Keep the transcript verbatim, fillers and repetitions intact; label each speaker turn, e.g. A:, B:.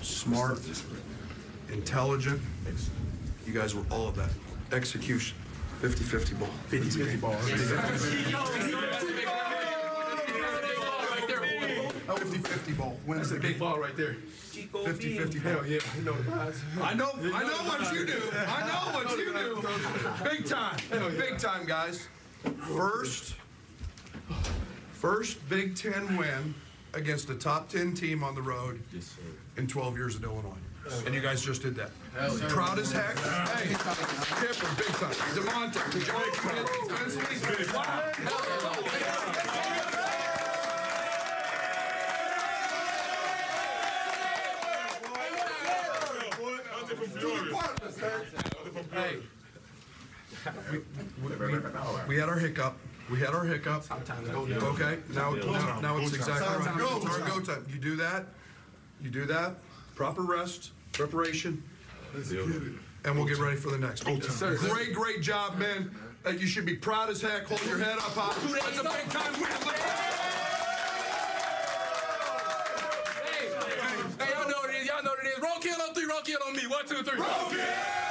A: smart, intelligent. You guys were all of that. Execution. fifty fifty ball.
B: fifty fifty ball.
A: fifty fifty ball. Wins
B: That's a
A: the
B: big
A: game.
B: ball right there.
A: fifty fifty ball.
B: Hell yeah. You know the prize.
A: I know, I know what you do. I know what you do. Big time. Big time, guys. First, first Big Ten win against a top ten team on the road in twelve years at Illinois. And you guys just did that. Proud as heck. Hey, Kipper, big time. DeMonte, did y'all defensively? Hey, we, we, we, we had our hiccup. We had our hiccup. Okay, now, now, now it's exactly right. Go, it's our go time. You do that. You do that. Proper rest, preparation, and we'll get ready for the next one. Great, great job, man. Uh, you should be proud as heck. Hold your head up high. That's a big time win.
C: Hey, hey, y'all know what it is. Y'all know what it is. Roll kill on three. Roll kill on me. One, two, three.
A: Roll kill!